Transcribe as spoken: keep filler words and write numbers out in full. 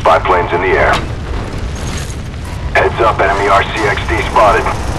Spy planes in the air. Heads up, enemy R C X D spotted.